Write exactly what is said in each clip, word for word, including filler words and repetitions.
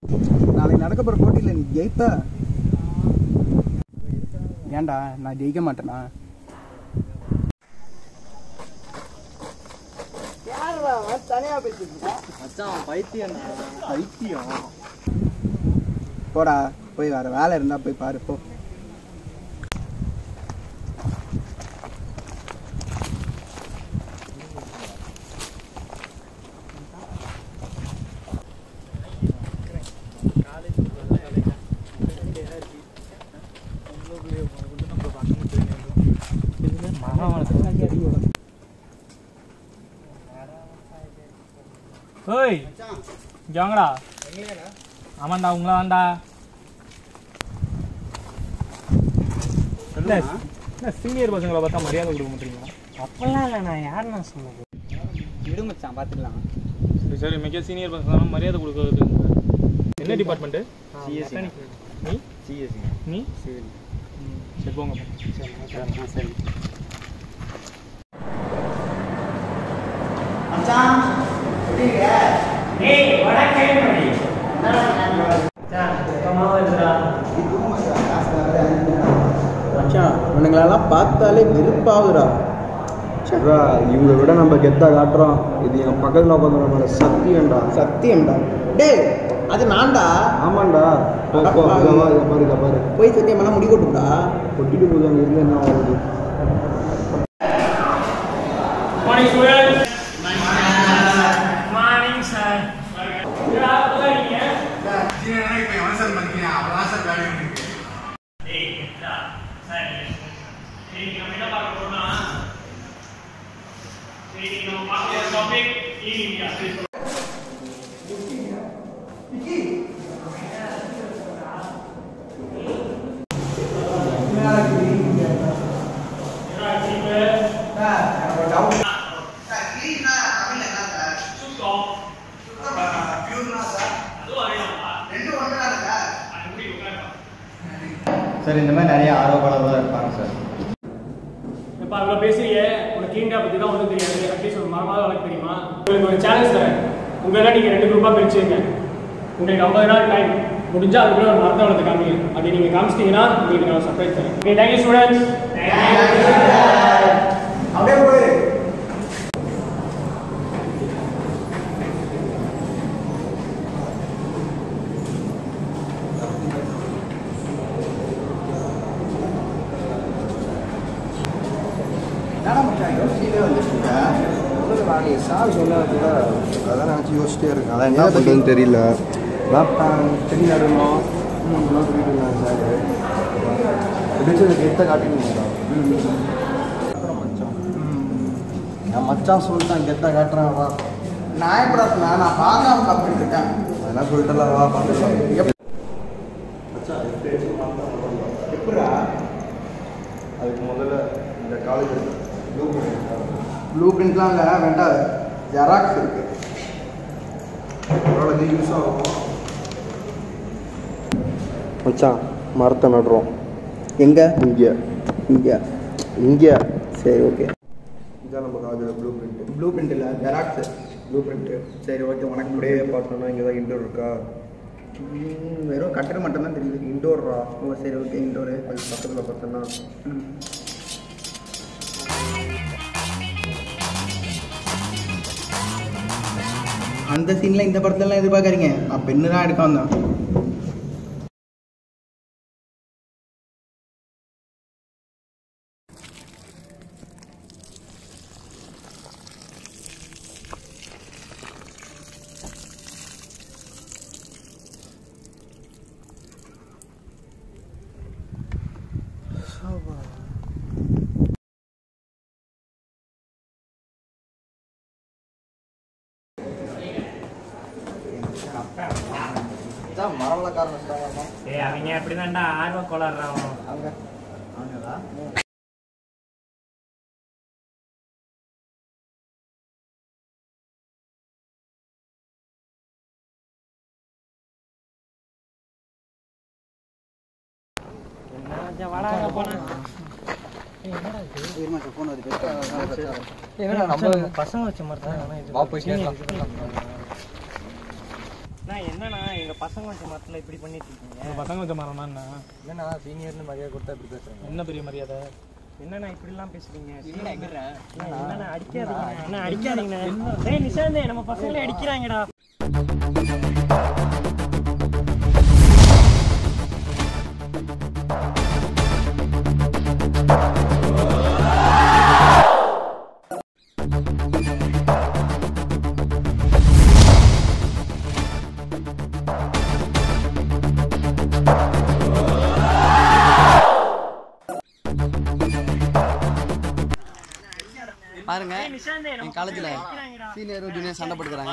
நாளைக்கு நடக்க போகிற போட்டியில் நீ ஜெயிப்ப. ஏன்டா நான் ஜெயிக்க மாட்டேனா? தனியா பேசிட்டு பைத்தியம் பைத்தியம். போடா போய் வேற வேலை இருந்தா போய் பாரு போ. Hei, jangan lah. Aman dah, unglah anda. Nah, nah senior pasang kalau batang Maria tu guru menteri mana? Apa lah lah na, yaar na semua. Hidup macam apa tu lah? Sorry, macam senior pasang Maria tu guru tu. Ini department eh? C S I. Ni? C S I. Ni? Civil. Sebong apa? Civil. Macam. Hey, what a game, buddy! Come on, Ezra. மச்சான் இவனுங்களெல்லாம் பார்த்தாலே வெறுப்பாகுதுடா. சரிடா, இவங்களை விட நம்ம கெத்தா காட்டுறோம். இது என் பக்கத்தில் உட்காந்து நம்மள சத்தியம்டா. சத்தியம்டா. டேய் அது நான்டா. ஆமாண்டா. போ போ இதை பாரு இதை பாரு இதை பாரு. போய் சத்தியமெல்லாம் முடி கொட்டுடா. கொட்டிட்டு போகுது அங்கே இருந்து என்ன ஆகுது? Morning, students. Morning, sir. Kira apa lagi ya? Sini naik pe, mana sir mungkin apa lah sir gaड़ी में? Eh, kita, saya. Ini kami nak pakai corona. Ini kita pakai topik ini ya. Sir இந்த மாதிரி நிறைய ஆர்வப்பாளர்கள் இருப்பாங்க sir. இப்போ அதில் பேசுறீங்க உனக்கு கீண்டா பற்றி தான் ஒன்றும் தெரியாது. அட்லீஸ்ட் ஒரு மரமாவது வளர்க்க தெரியுமா? உங்களுக்கு ஒரு சேலஞ்ச் தரேன். உங்களெல்லாம் நீங்கள் ரெண்டு குரூப்பாக பிரிச்சுங்க. உங்களுக்கு ஐம்பது நாள் டைம் முடிஞ்சால் அதுக்குள்ள ஒரு மரத்தை வளர்த்து காமிங்க. அப்படி நீங்கள் காமிச்சிட்டிங்கன்னா உங்களுக்கு நான் சர்ப்ரைஸ் தரேன். Okay, thank you students. அப்படியே போய் சார் சொன்னது கூட அதான் நினச்சி யோசிச்சிட்டே இருக்கேன். அதான் என்ன பண்ணுறதுன்னு தெரியல. நான் தெரியல இருந்தோம் இன்னும் சொல்லிட்டு இருந்தாங்க சார். எப்படிச்சு எனக்கு எத்த காட்டினீங்களா? மச்சான் என் மச்சான் சொல்லிட்டான் கெத்தாக காட்டுறேன் வா. நான் எப்படா சொன்னேன்? நான் பார்க்காம சாப்பிட்டு இருக்கேன். அதெல்லாம் சொல்லிட்டுலாம் வா பார்த்துக்கலாம். எப்படா? அதுக்கு முதல்ல இந்த காலேஜ் ப்ளூ பிரிண்ட் ப்ளூ பிரிண்ட்லாம் இல்லை, வேண்டாம் ஜெராக்ஸ் இருக்கு. அதோட இது யூஸ் ஆகும். மச்சான் மரத்தை நடுறோம். எங்கே? இங்கே இங்கே. இங்கே சரி ஓகே. இதான் நம்ம காலேஜோட ப்ளூ பிரிண்ட். ப்ளூ பிரிண்ட் இல்லை ஜெராக்ஸு. Blue print. சரி ஓகே. உனக்கு அப்படியே முடியே பார்த்தோன்னா இங்கே தான் இன்டோர் இருக்கா? வெறும் கட்டடம் மட்டும்தான் தெரியுது. இன்டோர்ரா. ஓ சரி ஓகே. இன்டோரு அது பக்கத்தில் பார்த்தோன்னா அந்த சீனில் இந்த படத்துலலாம் எதிர்பார்க்காதீங்க. நான் பெண்ணு தான் எடுக்க வந்தேன். மரம்லாம் காரணம். ஏ அவங்க எப்படி தான்டா ஆர்வ கோளாறுறாங்க அங்க அவங்களா? என்ன வாடா போனா. பசங்க வச்ச மாதிரி தான். என்னன்னா எங்கள் பசங்க வச்ச மரத்தில் இப்படி பண்ணிட்டு இருக்கீங்க? உங்கள் பசங்க வச்ச மரம்னா என்ன? என்னண்ணா சீனியர்னு மரியாதை கொடுத்தா இப்படி பேசுகிறேன். என்ன பெரிய மரியாதை? என்னண்ணா இப்படிலாம் பேசுறீங்க? என்னண்ணா என்னண்ணா அடிக்காதீங்க, அண்ணா அடிக்காதீங்கண்ணா. டேய் நிஷாந்தே, நம்ம பசங்களே அடிக்கிறாங்கடா. பாருங்க என் காலேஜில் சீனியரும் ஜூனியர் சண்டை போட்டுக்கிறாங்க.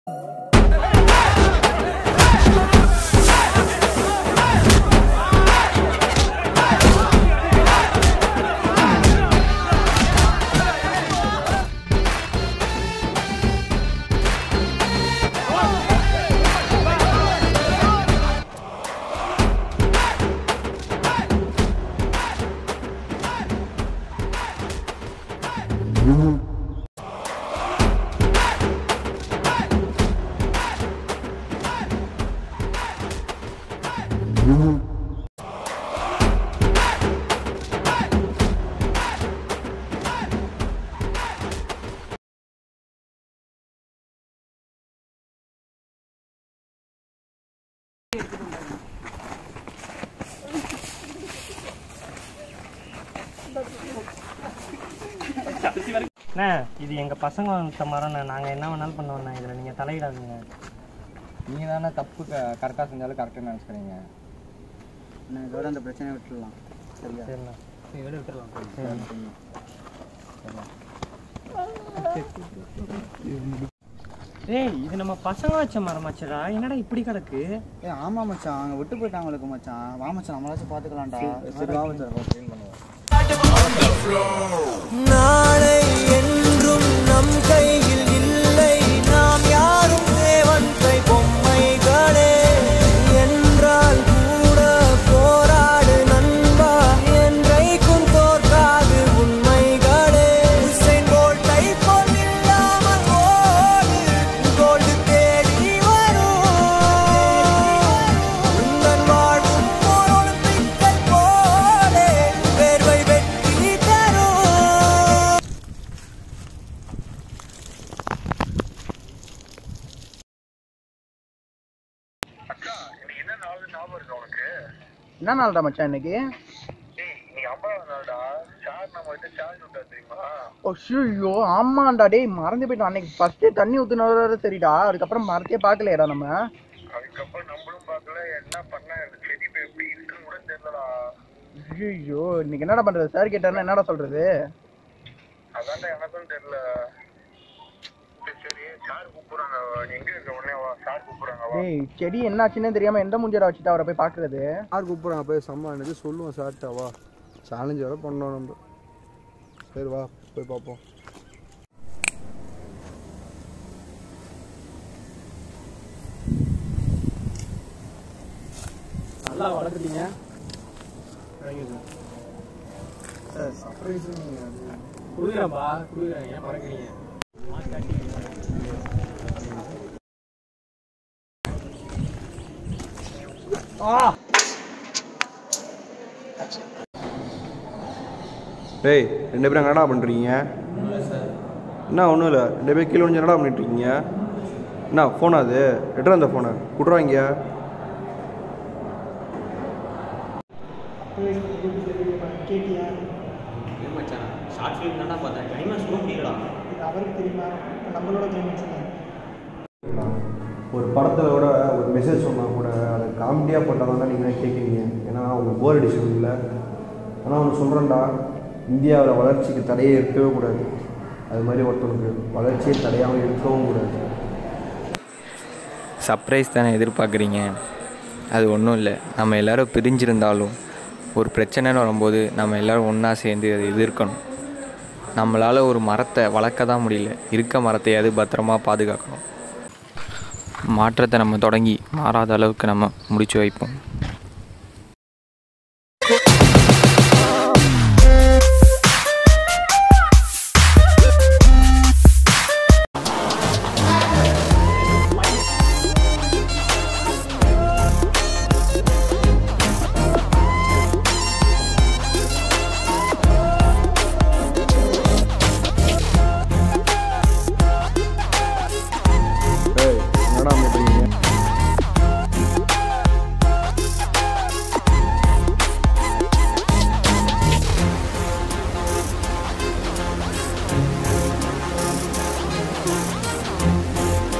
அண்ணா இது எங்கள் பசங்க வந்த மரம்ண்ணா. நாங்கள் என்ன வேணாலும் பண்ணுவோண்ணா, இதில் நீங்கள் தலையிடாதீங்க. நீங்கள் தானே தப்பு க கரெக்டாக செஞ்சாலும் கரெக்டாக நினச்சிக்கிறீங்க. நான் இதோட அந்த பிரச்சனையை விட்டுடலாம். சரியா? சரிண்ணா, இதோட விட்டுடலாம். டேய் இது நம்ம பசங்க வச்ச மரமாச்சடா, என்னடா இப்படி கிடக்கு? ஏ ஆமாம் மச்சான், அங்கே விட்டு போயிட்டாங்களுக்கு மச்சான். வா மச்சான், நம்மளாச்சும் பார்த்துக்கலாம்டா. சரி வா மச்சான், க்ளீன் பண்ணுவோம். நாளை என்றும் நம் கையில் இல்லை, நாம் யாரும் தேவன் கை பொம்மைகளே. என்றால் கூட போராடு நண்பா, என்றைக்கும் தோற்காது உண்மைகளே. உசைன் போல்ட்டை போல் இல்லாமல் ஓடு, கோல்டு தேடி வரும். உந்தன் வாழ்வும் ஓர் ஒலிம்பிக்கை போலே, வேர்வை வெற்றி தரும். என்ன நாள்டா மச்சான் இன்னைக்கு? ஓ ஷூ ஆமாண்டா. டேய் மறந்து போயிட்டோம். அன்னைக்கு ஃபர்ஸ்டே தண்ணி ஊத்துனவர சரிடா, அதுக்கப்புறம் மரத்தையே பார்க்கலையடா நம்ம. ஐயோ இன்னைக்கு என்னடா பண்றது? சார் கேட்டாருன்னா என்னடா சொல்றது? டேய் செடி என்னாச்சுன்னே தெரியாம எந்த முஞ்சடா வச்சுட்டு அவரை போய் பாக்குறது? யார் கூப்பிட்றாங்க போய் சம்மானது சொல்லுவோம் சார்ட்டா. வா சேலஞ்ச் வேறு பண்ணோம் நம்ம. சரி வா போய் பார்ப்போம். நல்லா வளர்த்துட்டீங்க. சார் சர்ப்ரைஸ் கொடுக்குறேன்ப்பா, கொடுக்குறேன். ஏன் மறக்கிறீங்க? டேய் ரெண்டு பேரும் என்னடா பண்ணுறீங்க? என்ன ஒன்றும் இல்லை, ரெண்டு பேரும் கீழே வந்து என்னடா பண்ணிட்டு இருக்கீங்க? என்ன ஃபோனா அது? எட்ரா அந்த ஃபோனை கொடுறாங்க. ஷார்ட் ஃபிலிம் தானே பார்த்தேன், கிளைமேக்ஸ் கூட முடியலடா. அவருக்கு தெரியுமா நம்மளோட கிளைமேக்ஸ்? ஒரு படத்தில் கூட ஒரு மெசேஜ் சொன்னால் கூட அதை காமெடியாக போட்டால் தான் நீங்கள் கேட்குறீங்க. ஏன்னா உங்களுக்கு போர் அடிச்சது இல்லை. ஆனால் ஒன்று சொல்கிறேன்டா, இந்தியாவில் வளர்ச்சிக்கு தடையே இருக்கவே கூடாது. அது மாதிரி ஒருத்தருக்கு வளர்ச்சியை தடையாமல் இருக்கவும் கூடாது. சர்ப்ரைஸ் தானே எதிர்பார்க்குறீங்க? அது ஒன்றும் இல்லை. நம்ம எல்லோரும் பிரிஞ்சிருந்தாலும் ஒரு பிரச்சனைன்னு வரும்போது நம்ம எல்லோரும் ஒன்றா சேர்ந்து அதை எதிர்க்கணும். நம்மளால் ஒரு மரத்தை வளர்க்க தான் முடியல, இருக்க மரத்தையாவது பத்திரமா பாதுகாக்கணும். மாற்றத்தை நம்ம தொடங்கி மாறாத அளவுக்கு நம்ம முடிச்சு வைப்போம்.